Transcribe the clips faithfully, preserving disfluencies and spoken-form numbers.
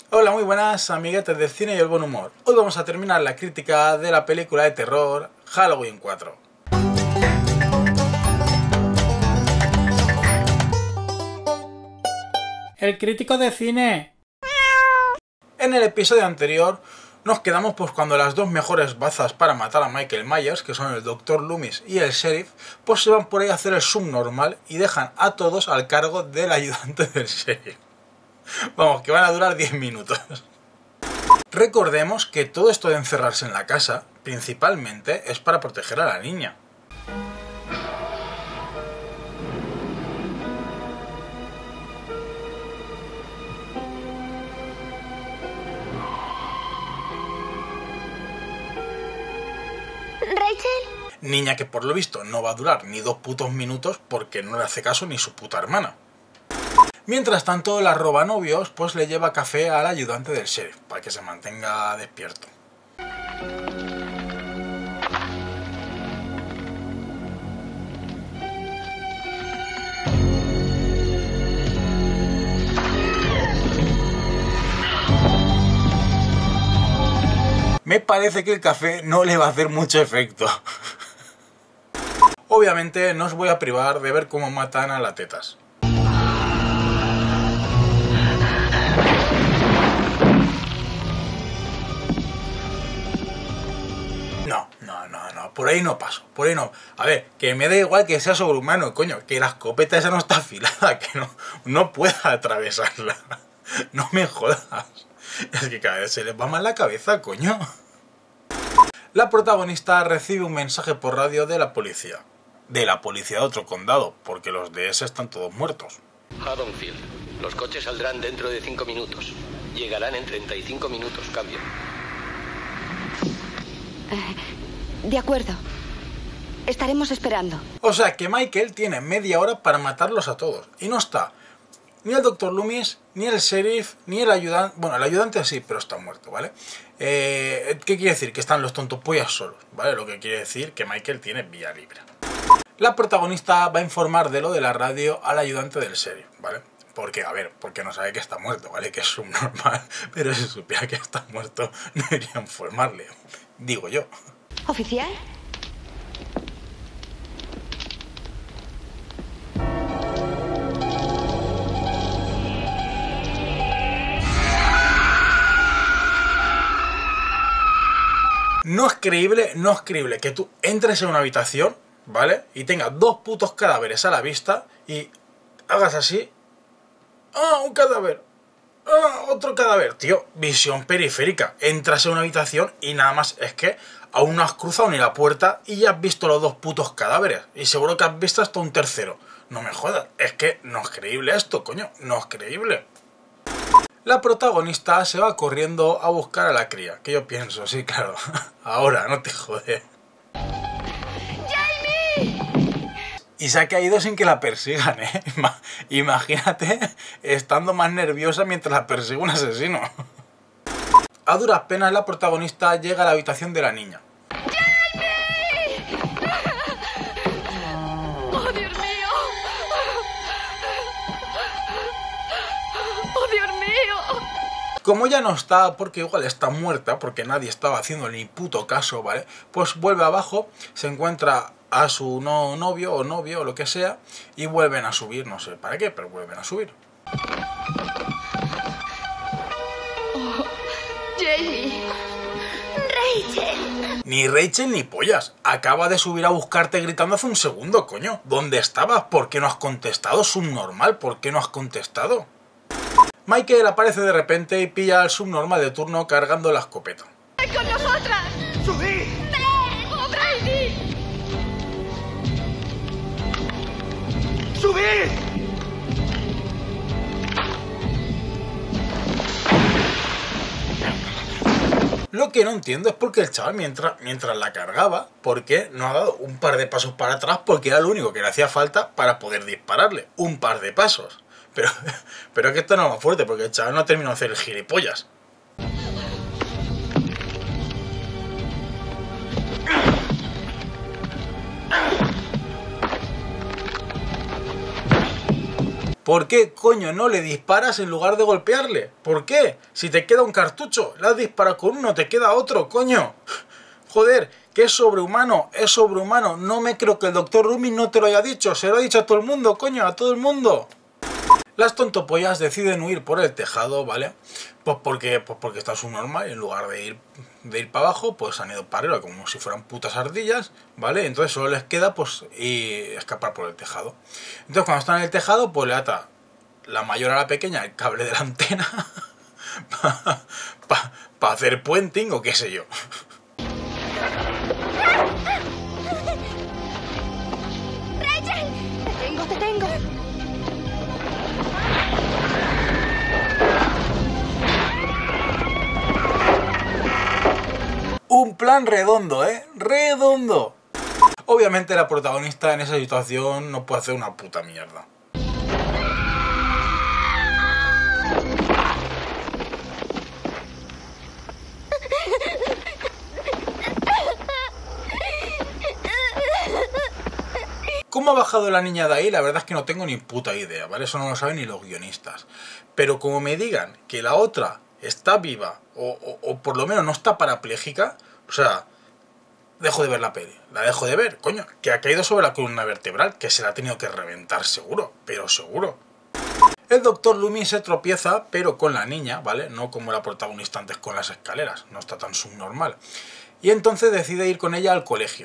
Hola, muy buenas amiguetes del cine y el buen humor. Hoy vamos a terminar la crítica de la película de terror Halloween cuatro. El crítico de cine. En el episodio anterior nos quedamos pues cuando las dos mejores bazas para matar a Michael Myers, que son el doctor Loomis y el sheriff, pues se van por ahí a hacer el subnormal y dejan a todos al cargo del ayudante del sheriff. Vamos, que van a durar diez minutos. Recordemos que todo esto de encerrarse en la casa, principalmente, es para proteger a la niña. ¿Rachel? Niña que por lo visto no va a durar ni dos putos minutos porque no le hace caso ni su puta hermana. Mientras tanto, la roba novios pues le lleva café al ayudante del sheriff para que se mantenga despierto. Me parece que el café no le va a hacer mucho efecto. Obviamente no os voy a privar de ver cómo matan a la tetas. No, no, no, no, por ahí no paso, por ahí no. A ver, que me da igual que sea sobrehumano, coño, que la escopeta esa no está afilada, que no, no pueda atravesarla. No me jodas. Es que cada vez se les va mal la cabeza, coño. La protagonista recibe un mensaje por radio de la policía. De la policía de otro condado, porque los de ese están todos muertos. Haddonfield. Los coches saldrán dentro de cinco minutos. Llegarán en treinta y cinco minutos. Cambio. Uh, de acuerdo. Estaremos esperando. O sea que Michael tiene media hora para matarlos a todos. Y no está ni el doctor Loomis, ni el sheriff, ni el ayudante. Bueno, el ayudante sí, pero está muerto, ¿vale? Eh, ¿Qué quiere decir? Que están los tontopollas solos, ¿vale? Lo que quiere decir que Michael tiene vía libre. La protagonista va a informar de lo de la radio al ayudante del sheriff, ¿vale? Porque, a ver, porque no sabe que está muerto, ¿vale? Que es subnormal, pero si supiera que está muerto, no iría a informarle, digo yo. ¿Oficial? No es creíble, no es creíble que tú entres en una habitación, ¿vale? Y tengas dos putos cadáveres a la vista y hagas así. ¡Ah, un cadáver! ¡Ah, otro cadáver! Tío, visión periférica. Entras en una habitación y nada más es que aún no has cruzado ni la puerta y ya has visto los dos putos cadáveres. Y seguro que has visto hasta un tercero. No me jodas, es que no es creíble esto, coño. No es creíble. La protagonista se va corriendo a buscar a la cría. Que yo pienso, sí, claro. Ahora, no te jodes. ¡Jamie! Y se ha caído sin que la persigan, ¿eh? Imagínate estando más nerviosa mientras la persigue un asesino. A duras penas la protagonista llega a la habitación de la niña. ¡Jamie! ¡Oh, Dios mío! ¡Oh, Dios mío! Como ya no está, porque igual está muerta, porque nadie estaba haciendo ni puto caso, ¿vale? Pues vuelve abajo, se encuentra a su no novio o novio o lo que sea y vuelven a subir, no sé para qué, pero vuelven a subir. Oh, Jamie. Rachel. Ni Rachel ni pollas. Acaba de subir a buscarte gritando hace un segundo, coño. ¿Dónde estabas? ¿Por qué no has contestado? Subnormal, ¿por qué no has contestado? Michael aparece de repente y pilla al subnormal de turno cargando la escopeta. ¡Ven con nosotras! ¡Subí! ¡Ven! ¡Oh, Brady! ¡Subí! Lo que no entiendo es por qué el chaval, mientras, mientras la cargaba, ¿por qué no ha dado un par de pasos para atrás? Porque era lo único que le hacía falta para poder dispararle. Un par de pasos. Pero, pero es que esto no es más fuerte, porque el chaval no ha terminado de hacer el gilipollas. ¿Por qué, coño, no le disparas en lugar de golpearle? ¿Por qué? Si te queda un cartucho, le has disparado con uno, te queda otro, coño. Joder, que es sobrehumano, es sobrehumano. No me creo que el doctor Loomis no te lo haya dicho. Se lo ha dicho a todo el mundo, coño, a todo el mundo. Las tontopollas deciden huir por el tejado, ¿vale? Pues porque, pues porque está subnormal y en lugar de ir, de ir para abajo, pues han ido para arriba como si fueran putas ardillas, ¿vale? Entonces solo les queda, pues, y escapar por el tejado. Entonces cuando están en el tejado, pues le ata la mayor a la pequeña el cable de la antena para pa, pa hacer puenting o qué sé yo. ¡Rachel! ¡Te tengo, te tengo! Un plan redondo, ¿eh? ¡Redondo! Obviamente la protagonista en esa situación no puede hacer una puta mierda. ¿Cómo ha bajado la niña de ahí? La verdad es que no tengo ni puta idea, ¿vale? Eso no lo saben ni los guionistas. Pero como me digan que la otra está viva, o, o, o por lo menos no está parapléjica, o sea, dejo de ver la peli. La dejo de ver, coño, que ha caído sobre la columna vertebral, que se la ha tenido que reventar seguro, pero seguro. El doctor Loomis se tropieza, pero con la niña, ¿vale? No como la protagonista antes con las escaleras, no está tan subnormal. Y entonces decide ir con ella al colegio.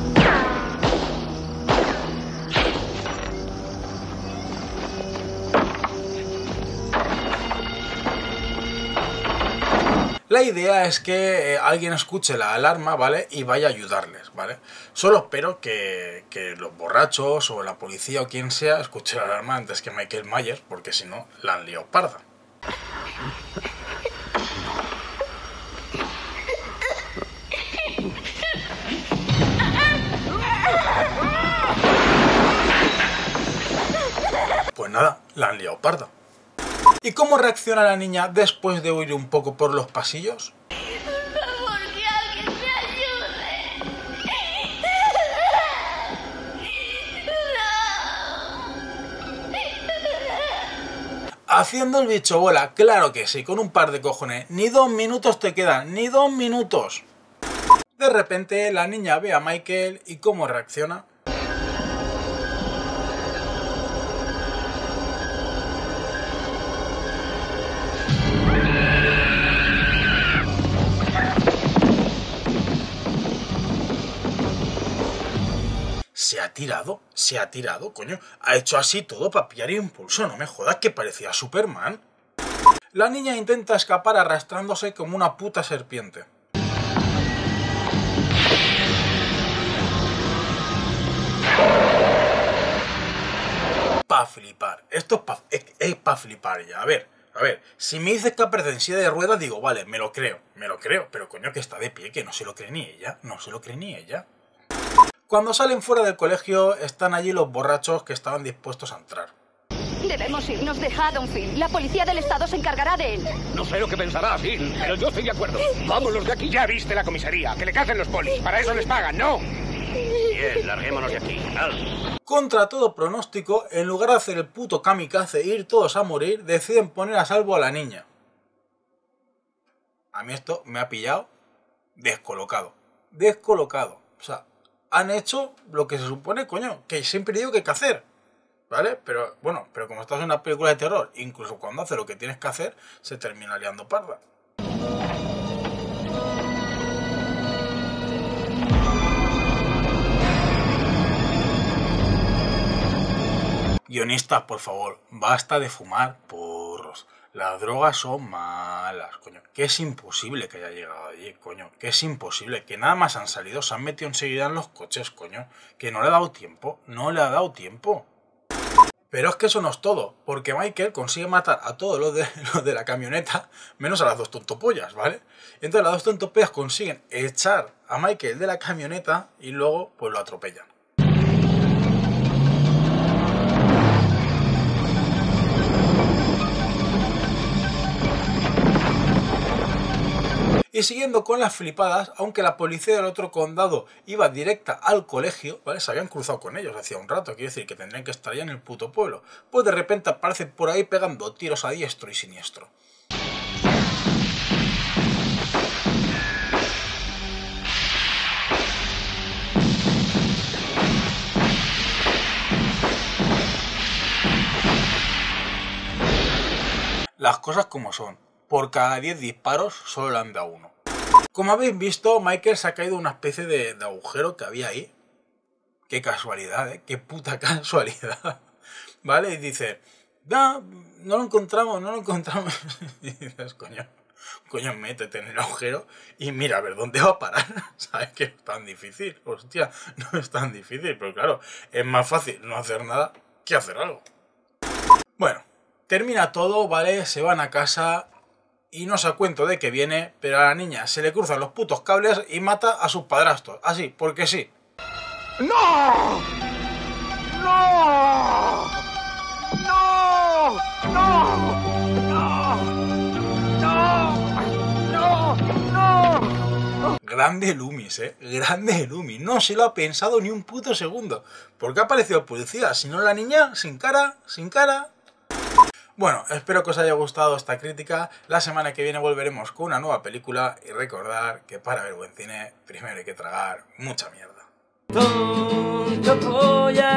La idea es que eh, alguien escuche la alarma, ¿vale? Y vaya a ayudarles, ¿vale? Solo espero que, que los borrachos o la policía o quien sea escuche la alarma antes que Michael Myers, porque si no, la han liado parda. Pues nada, la han liado parda. ¿Y cómo reacciona la niña después de huir un poco por los pasillos? Por favor, que alguien me ayude. No. Haciendo el bicho bola, claro que sí, con un par de cojones. Ni dos minutos te quedan, ni dos minutos. De repente la niña ve a Michael y cómo reacciona. Se ha tirado, se ha tirado, coño. Ha hecho así todo para pillar impulso, no me jodas, que parecía Superman. La niña intenta escapar arrastrándose como una puta serpiente. Pa' flipar, esto es pa', es, es pa' flipar ya, a ver. A ver, si me dices que aparece en silla de ruedas, digo, vale, me lo creo, me lo creo. Pero coño, que está de pie, que no se lo cree ni ella, no se lo cree ni ella. Cuando salen fuera del colegio, están allí los borrachos que estaban dispuestos a entrar. Debemos irnos de Haddonfield. La policía del estado se encargará de él. No sé lo que pensará Phil, pero yo estoy de acuerdo. Vámonos de aquí. Ya viste la comisaría. Que le cacen los polis. Para eso les pagan, ¿no? Bien, larguémonos de aquí. Al. Contra todo pronóstico, en lugar de hacer el puto kamikaze e ir todos a morir, deciden poner a salvo a la niña. A mí esto me ha pillado descolocado. Descolocado. O sea, han hecho lo que se supone, coño, que siempre digo que hay que hacer, ¿vale? Pero, bueno, pero como estás en una película de terror, incluso cuando hace lo que tienes que hacer, se termina liando parda. Guionistas, por favor, basta de fumar porros. Las drogas son malas, coño. Que es imposible que haya llegado allí, coño. Que es imposible. Que nada más han salido, se han metido enseguida en los coches, coño. Que no le ha dado tiempo. No le ha dado tiempo. Pero es que eso no es todo. Porque Michael consigue matar a todos los de, los de la camioneta, menos a las dos tontopollas, ¿vale? Y entonces las dos tontopollas consiguen echar a Michael de la camioneta y luego pues lo atropellan. Y siguiendo con las flipadas, aunque la policía del otro condado iba directa al colegio, ¿vale? Se habían cruzado con ellos hacía un rato, quiere decir que tendrían que estar ya en el puto pueblo. Pues de repente aparecen por ahí pegando tiros a diestro y siniestro. Las cosas como son, por cada diez disparos solo le han dado uno. Como habéis visto, Michael se ha caído una especie de, de agujero que había ahí. Qué casualidad, ¿eh? Qué puta casualidad. ¿Vale? Y dice, no, no lo encontramos, no lo encontramos. Y dices, coño, coño, métete en el agujero y mira a ver dónde va a parar. ¿Sabes que es tan difícil? Hostia, no es tan difícil, pero claro, es más fácil no hacer nada que hacer algo. Bueno. Termina todo, ¿vale? Se van a casa y no se da cuenta de que viene, pero a la niña se le cruzan los putos cables y mata a sus padrastros. Así, porque sí. ¡No! ¡No! ¡No! ¡No! ¡No! ¡No! ¡No! ¡No! Grande Loomis, ¿eh? Grande Loomis. No se lo ha pensado ni un puto segundo. ¿Por qué ha aparecido el policía? Si no la niña, sin cara, sin cara... Bueno, espero que os haya gustado esta crítica. La semana que viene volveremos con una nueva película y recordar que para ver buen cine primero hay que tragar mucha mierda.